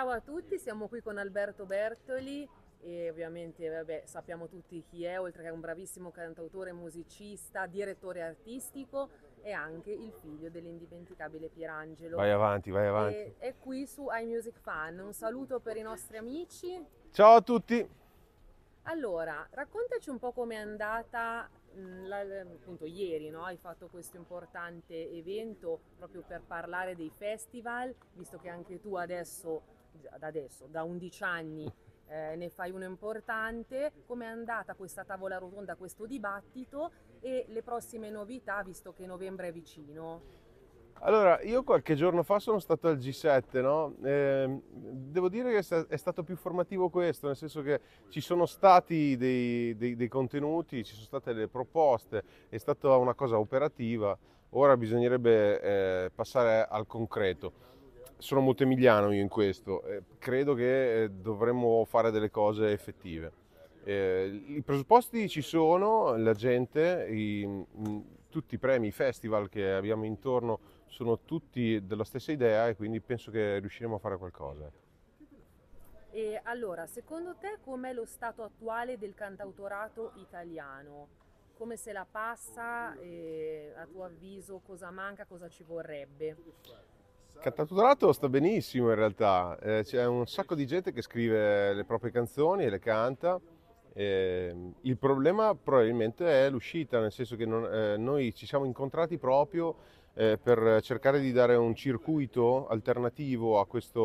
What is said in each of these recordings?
Ciao a tutti, siamo qui con Alberto Bertoli e ovviamente sappiamo tutti chi è, oltre che un bravissimo cantautore, musicista, direttore artistico e anche il figlio dell'indimenticabile Pierangelo. Vai avanti, vai avanti. E è qui su iMusic Fan. Un saluto per i nostri amici. Ciao a tutti. Allora, raccontaci un po' com'è andata, appunto ieri, no? Hai fatto questo importante evento proprio per parlare dei festival, visto che anche tu da 11 anni, ne fai uno importante. Com'è andata questa tavola rotonda, questo dibattito e le prossime novità, visto che novembre è vicino? Allora, io qualche giorno fa sono stato al G7, no? Devo dire che è stato più formativo questo, nel senso che ci sono stati dei contenuti, ci sono state delle proposte, è stata una cosa operativa, ora bisognerebbe passare al concreto. Sono molto emiliano io in questo, credo che dovremmo fare delle cose effettive. I presupposti ci sono, la gente, tutti i premi, i festival che abbiamo intorno sono tutti della stessa idea e quindi penso che riusciremo a fare qualcosa. E allora, secondo te com'è lo stato attuale del cantautorato italiano? Come se la passa e a tuo avviso cosa manca, cosa ci vorrebbe? Cantautorato sta benissimo in realtà, c'è un sacco di gente che scrive le proprie canzoni e le canta. Il problema probabilmente è l'uscita, nel senso che noi ci siamo incontrati proprio per cercare di dare un circuito alternativo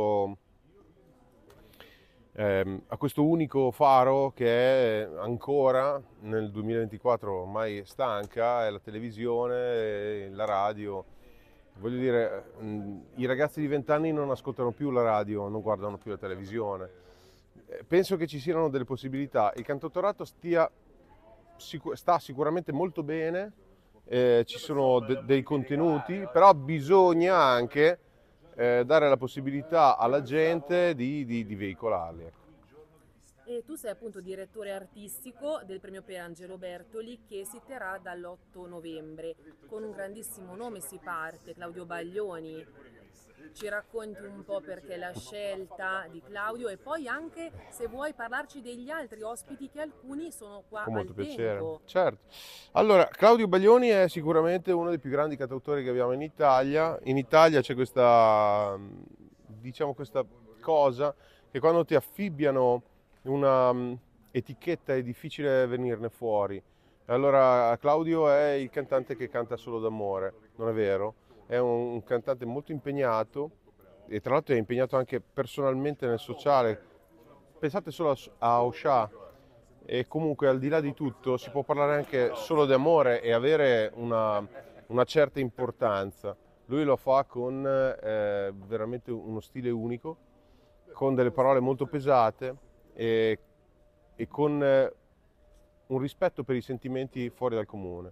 a questo unico faro che è ancora nel 2024 ormai stanca, è la televisione, la radio. Voglio dire, i ragazzi di 20 anni non ascoltano più la radio, non guardano più la televisione. Penso che ci siano delle possibilità. Il cantautorato sta sicuramente molto bene, ci sono dei contenuti, però bisogna anche dare la possibilità alla gente di veicolarli. Ecco. E tu sei appunto direttore artistico del premio Pierangelo Bertoli che si terrà dall'8 novembre. Con un grandissimo nome si parte, Claudio Baglioni. Ci racconti un po' perché la scelta di Claudio e poi anche se vuoi parlarci degli altri ospiti che alcuni sono qua Con molto al piacere, tempo. certo. Allora, Claudio Baglioni è sicuramente uno dei più grandi cantautori che abbiamo in Italia. In Italia c'è questa, diciamo, questa cosa che quando ti affibbiano una etichetta è difficile venirne fuori. Allora, Claudio è il cantante che canta solo d'amore, non è vero? È un cantante molto impegnato e tra l'altro è impegnato anche personalmente nel sociale. Pensate solo a Osha e comunque al di là di tutto si può parlare anche solo di amore e avere una certa importanza. Lui lo fa con veramente uno stile unico, con delle parole molto pesate e con un rispetto per i sentimenti fuori dal comune.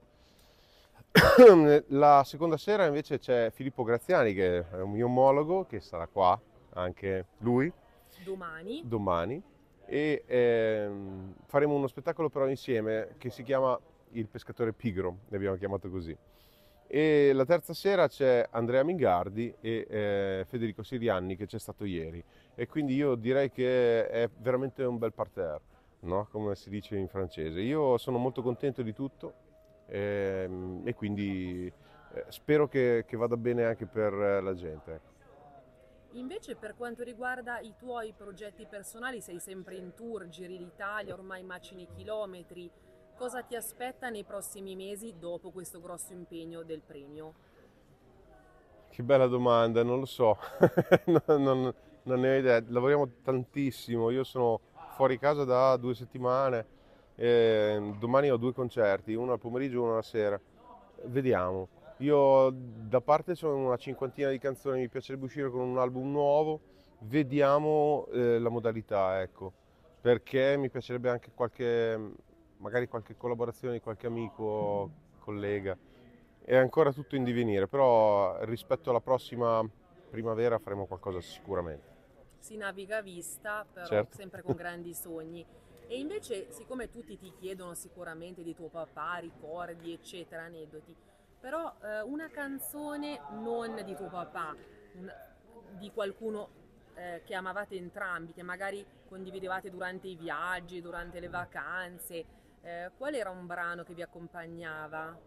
La seconda sera invece c'è Filippo Graziani che è un mio omologo che sarà qua anche lui Domani. domani e faremo uno spettacolo però insieme che si chiama Il pescatore pigro, l'abbiamo chiamato così. E la terza sera c'è Andrea Mingardi e Federico Sirianni che c'è stato ieri e quindi io direi che è veramente un bel parterre, no? Come si dice in francese. Io sono molto contento di tutto e quindi spero che vada bene anche per la gente. Ecco. Invece per quanto riguarda i tuoi progetti personali, sei sempre in tour, giri l'Italia, ormai macini chilometri. Cosa ti aspetta nei prossimi mesi dopo questo grosso impegno del premio? Che bella domanda, non lo so, non ne ho idea, lavoriamo tantissimo, io sono fuori casa da 2 settimane, domani ho 2 concerti, uno al pomeriggio e uno alla sera, vediamo. Io da parte ho una cinquantina di canzoni, mi piacerebbe uscire con un album nuovo, vediamo la modalità, ecco, perché mi piacerebbe anche magari qualche collaborazione di qualche amico, collega. È ancora tutto in divenire, però rispetto alla prossima primavera faremo qualcosa sicuramente. Si naviga a vista, però Certo. sempre con grandi sogni. E invece, siccome tutti ti chiedono sicuramente di tuo papà, ricordi, eccetera, aneddoti, però una canzone non di tuo papà, di qualcuno che amavate entrambi, che magari condividevate durante i viaggi, durante le vacanze. Qual era un brano che vi accompagnava?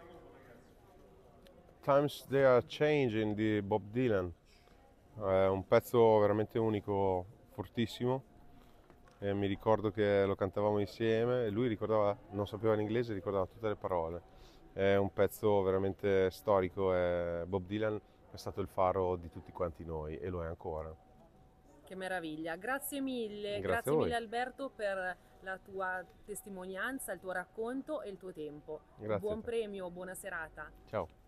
Times They Are Changing di Bob Dylan, è un pezzo veramente unico, fortissimo. E mi ricordo che lo cantavamo insieme e lui ricordava, non sapeva l'inglese, ricordava tutte le parole. È un pezzo veramente storico e Bob Dylan è stato il faro di tutti quanti noi e lo è ancora. Che meraviglia, Grazie a grazie voi, mille Alberto per la tua testimonianza, il tuo racconto e il tuo tempo. grazie a Buon te. premio, buona serata. Ciao.